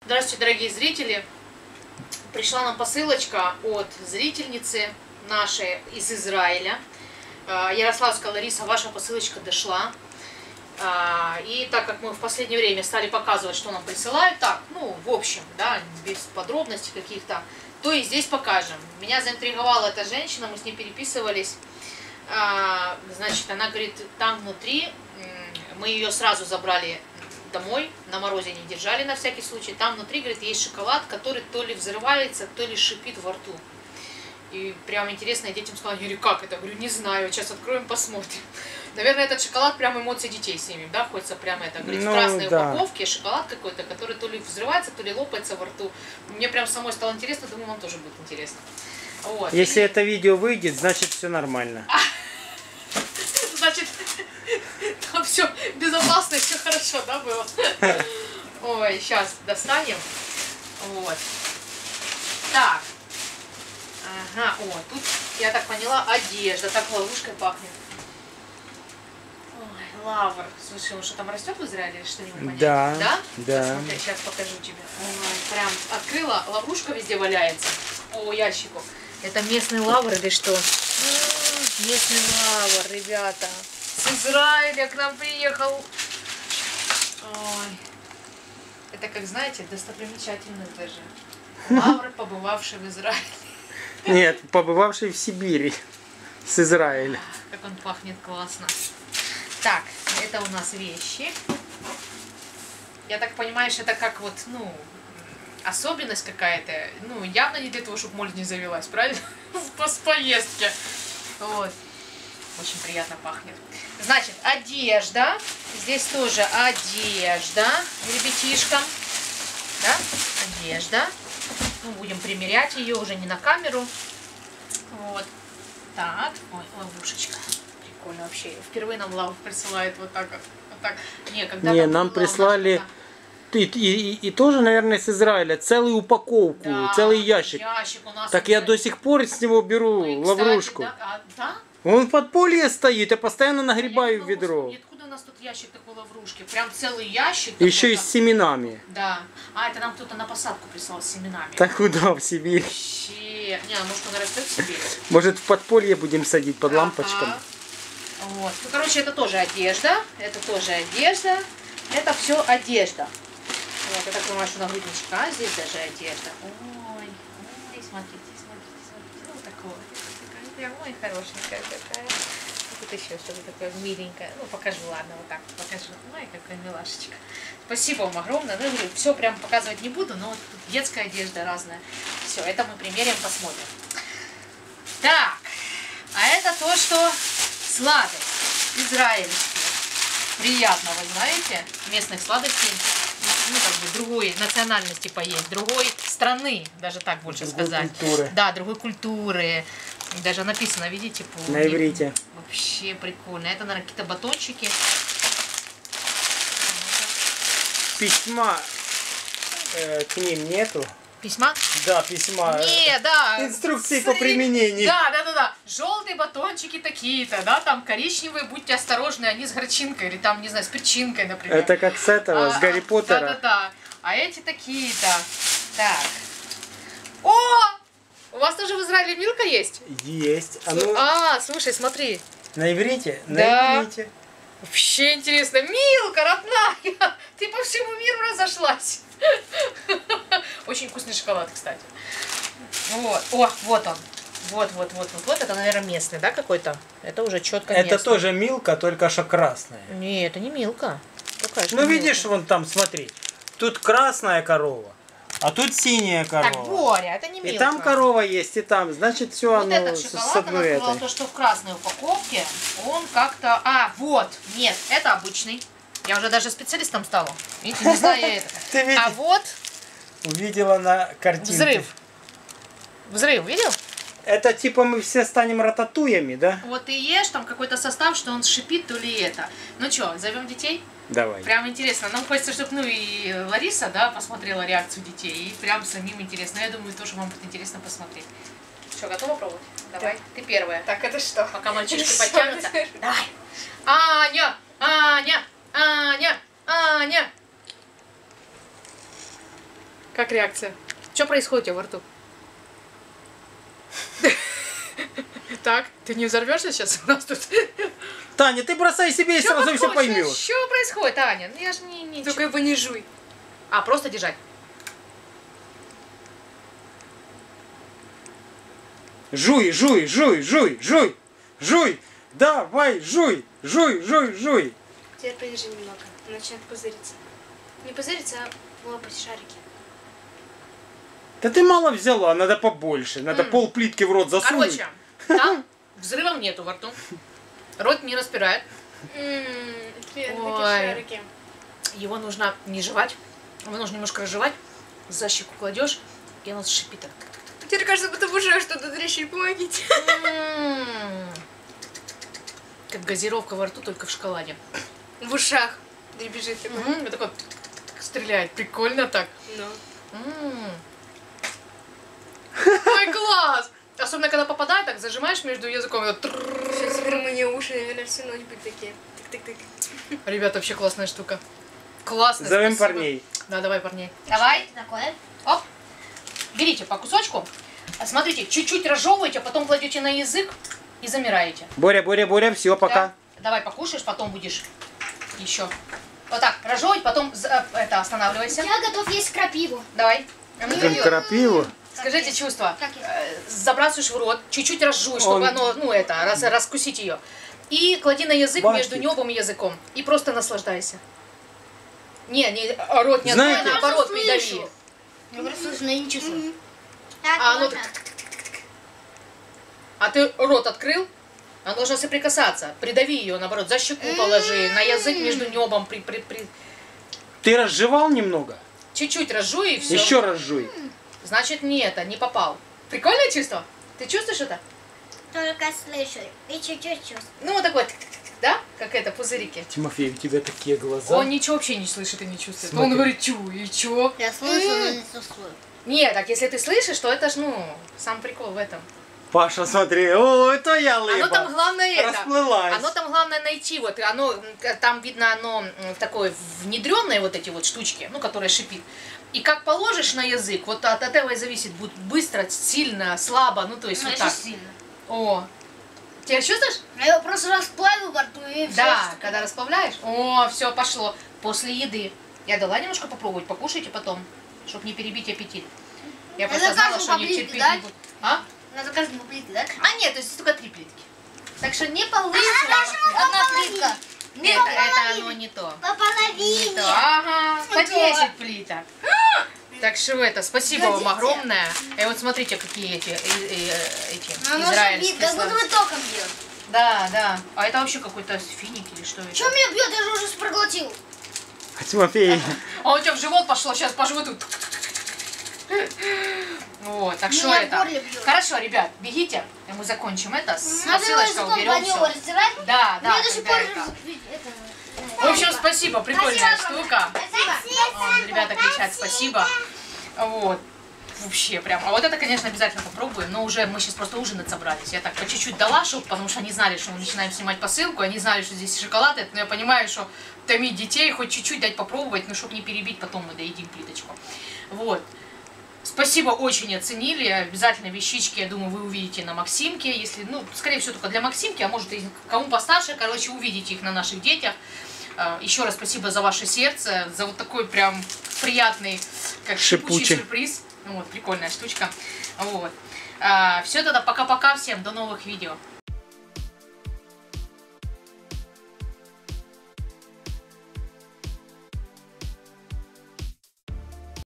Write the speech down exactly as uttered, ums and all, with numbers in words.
Здравствуйте, дорогие зрители! Пришла нам посылочка от зрительницы нашей из Израиля. Ярославская Лариса, ваша посылочка дошла. И так как мы в последнее время стали показывать, что нам присылают, так, ну, в общем, да, без подробностей каких-то, то и здесь покажем. Меня заинтриговала эта женщина, мы с ней переписывались. Значит, она говорит, там внутри, мы ее сразу забрали домой, на морозе не держали на всякий случай. Там внутри, говорит, есть шоколад, который то ли взрывается, то ли шипит во рту. И прям интересно, я детям сказала, я говорю, как это? Говорю, не знаю, сейчас откроем, посмотрим. Наверное, этот шоколад прям эмоции детей снимем, да, хочется прям это, говорит, ну, в красной да. упаковке шоколад какой-то, который то ли взрывается, то ли лопается во рту. Мне прям самой стало интересно, думаю, вам тоже будет интересно. Вот. Если и... это видео выйдет, значит все нормально. Значит, там все безопасно, все хорошо, да, было? Ой, сейчас достанем. Вот. Так. Ага, о, тут, я так поняла, одежда. Так ловушкой пахнет. Ой, лавр. Слушай, он что там растет в Израиле или что-нибудь понятно? Да. Да? Да. Посмотри, сейчас покажу тебе. Ой, прям открыла, ловушка везде валяется. По ящику. Это местный лавр или что? Местный лавр, ребята. С Израиля к нам приехал. Ой. Это, как знаете, достопримечательность даже. Лавр, побывавший в Израиле. Нет, побывавший в Сибири. С Израиля. Как он пахнет классно. Так, это у нас вещи. Я так понимаю, что это как вот, ну, особенность какая-то. Ну, явно не для того, чтобы моль не завелась, правильно? В поездке. Вот. Очень приятно пахнет. Значит, одежда. Здесь тоже одежда ребятишкам. Да? Одежда. Мы будем примерять ее уже не на камеру. Вот. Так. Ой, ловушечка. Прикольно вообще. Впервые нам лаву присылает вот так вот. Вот так. Не, когда не нам прислали... И, и, и, и тоже, наверное, с Израиля. Целую упаковку, да, целый ящик. ящик у нас так я до сих пор с него беру Ой, лаврушку. Кстати, да? А, да? Он в подполье стоит, я постоянно нагребаю а в ведро. Откуда у нас тут ящик такой лаврушки? Прям целый ящик. Еще и с семенами. Да. А, это нам кто-то на посадку прислал с семенами. Так куда в Сибирь? Вообще. Не, а может он растет в Сибири? Может в подполье будем садить под ага. лампочками? Вот. Ну, короче, это тоже одежда. Это тоже одежда. Это все одежда. Вот, я так понимаю, что нагрудничка, а здесь даже одежда. Ой, ой, смотрите, смотрите, смотрите. Вот такое. Такая прям, ой, хорошенькая такая. И тут еще что-то такое миленькое. Ну, покажу, ладно, вот так покажу. Ой, какая милашечка. Спасибо вам огромное. Ну, говорю, все прям показывать не буду, но вот тут детская одежда разная. Все, это мы примерим, посмотрим. Так, а это то, что сладость израильские. Приятно, вы знаете, местных сладостей. Ну, как бы другой национальности поесть, другой страны, даже так больше другой сказать. Культуры. Да, другой культуры. Даже написано, видите, по на иврите. Вообще прикольно. Это, наверное, какие-то батончики. Письма э, к ним нету. Письма? Да, письма. Не, да. Инструкции по применению. Да, да, да, да. Желтые батончики такие-то, да, там коричневые, будьте осторожны, они с горчинкой или там, не знаю, с перчинкой, например. Это как с этого, а, с Гарри Поттера. Да, да, да. А эти такие-то. Так. О! У вас тоже в Израиле Милка есть? Есть. А, ну... а слушай, смотри. На иврите? Да. На иврите. Вообще интересно. Милка, родная! Ты по всему миру разошлась. Очень вкусный шоколад, кстати. Вот. О, вот он. Вот, вот, вот, вот, вот. Это, наверное, местный, да, какой-то? Это уже четко местный. Это тоже Милка, только что красная. Не, это не Милка. Какая ну, видишь, Милка? Вон там, смотри. Тут красная корова, а тут синяя корова. Так, Боря, это не Милка. И там корова есть, и там. Значит, все вот оно этот шоколад, с одной она сказала, то, что в красной упаковке, он как-то... А, вот. Нет, это обычный. Я уже даже специалистом стала. Видите, не знаю я это. А вот... Увидела на картинке. Взрыв. Взрыв, видел? Это типа мы все станем рататуями, да? Вот ты ешь, там какой-то состав, что он шипит, то ли это. Ну что, зовем детей? Давай. Прям интересно. Нам хочется, чтобы ну и Лариса, да, посмотрела реакцию детей. И прям самим интересно. Я думаю, тоже вам будет интересно посмотреть. Что, готова пробовать? Давай. Да. Ты первая. Так, это что? Пока мальчишки подтянутся. Давай. Аня! Аня! Аня! Аня! Как реакция? Что происходит у тебя во рту? Так, ты не взорвешься сейчас у нас тут? Таня, ты бросай себе и Чё сразу все подходишь? поймешь. Что происходит, Аня? Ну я же не... не Только его не жуй. А, просто держать. Жуй, жуй, жуй, жуй, жуй, жуй. Давай, жуй, жуй, жуй, жуй. Теперь подержи немного. Начнет пузыриться. Не пузыриться, а лопать шарики. Да ты мало взяла, надо побольше. Надо М. пол плитки в рот засунуть. Короче, там взрывов нету во рту. Рот не распирает. Ммм, такие Ой. шарики. Его нужно не жевать. Его нужно немножко разжевать. За щеку кладешь, и оно шипит. так. Теперь кажется, будто в ушах что-то трещит. Помогите. М. Как газировка во рту, только в шоколаде. В ушах дребезжит такой. Мгм, и такой тык-тык-тык стреляет. Прикольно так. Ну. М. Ой, класс! Особенно, когда попадает, так зажимаешь между языком. и вот трррррр. Сейчас теперь у меня уши, наверное, всю ночь будут такие. Тык-тык-тык. Ребята, вообще классная штука. Классно. Зовем спасибо. парней. Да, давай парней. Давай. Оп. Берите по кусочку. А смотрите, чуть-чуть разжевываете, а потом кладете на язык и замираете. Боря, Боря, Боря, все, пока. Да? Давай покушаешь, потом будешь еще. Вот так, разжевывать, потом за- это, останавливайся. Я готов есть крапиву. Давай. А ну, Блин, крапиву. Скажите чувства. Как я? Э, Забрасываешь в рот, чуть-чуть разжуй, чтобы Он- оно, ну это, раз, раскусить ее. И клади на язык Бахнет. между небом и языком. И просто наслаждайся. Не, не, а рот не Знаете- открой, наоборот, Я придави. слышу. Я просто слышу, но я не чувствую. А оно так, а ты рот открыл, она должна соприкасаться. Придави ее, наоборот, за щеку положи, на язык между небом. При, при, при... Ты разжевал немного? Чуть-чуть разжуй и все. Еще раз жуй. Значит, не это, не попал. Прикольное чувство? Ты чувствуешь это? Только слышу. И чуть-чуть чувствую. Ну, вот такой, тык-тык-тык, да? Как это, пузырики. Тимофей, у тебя такие глаза. Он ничего вообще не слышит и не чувствует. Смотри. Он говорит, чу, и чё? Я слышу, но не чувствую. Нет, так если ты слышишь, то это ж, ну, сам прикол в этом. Паша, смотри, о, это я лыба. Оно там главное это. Расплылась. Оно там главное найти, вот, оно, м, там видно оно м, такое внедренное, вот эти вот штучки, ну, которые шипит. И как положишь на язык, вот от этого и зависит, будет быстро, сильно, слабо, ну, то есть вот так. сильно. О, теперь чувствуешь? Я его просто расплавил во рту и все. Да, когда расплавляешь. О, все, пошло. После еды. Я дала немножко попробовать, покушайте потом, чтобы не перебить аппетит. Я просто Это знала, каждому что они по плитке, терпеть да? не будут. А? Надо каждому плитке, да? А нет, то есть только три плитки. Так что не получится. Одна плитка. Нет, это оно не то. По половине. Не то. Ага, по десять плиток. Так что это, спасибо вам Годится. огромное. И вот смотрите, какие эти, э, э, эти Оно же израильские бит, как будто слова. бы током бьет. Да, да. А это вообще какой-то финик или что это? Че меня бьет? Я же уже проглотил. А Тимофей, А у тебя в живот пошло, сейчас по животу. Вот, так что Меня в это. горле бьет. Хорошо, ребят, бегите, и мы закончим это. Надо его Посылочка языком уберем по нему все. растирать. Да, да. Мне до сих когда пор это. это- В общем, спасибо, прикольная штука. Спасибо. Вон, ребята кричат спасибо. Вот. Вообще прям. А вот это, конечно, обязательно попробуем, но уже мы сейчас просто ужинать собрались. Я так по чуть-чуть дала, чтоб, потому что они знали, что мы начинаем снимать посылку, они знали, что здесь шоколад, это, но я понимаю, что томить детей, хоть чуть-чуть дать попробовать, но чтобы не перебить, потом мы доедим плиточку. Вот. Спасибо, очень оценили. Обязательно вещички, я думаю, вы увидите на Максимке. Если, ну, скорее всего, только для Максимки, а может и кому постарше, короче, увидите их на наших детях. Еще раз спасибо за ваше сердце, за вот такой прям приятный, как шипучий Шипучий. сюрприз. Вот, прикольная штучка. Вот. Все тогда, пока-пока всем, до новых видео.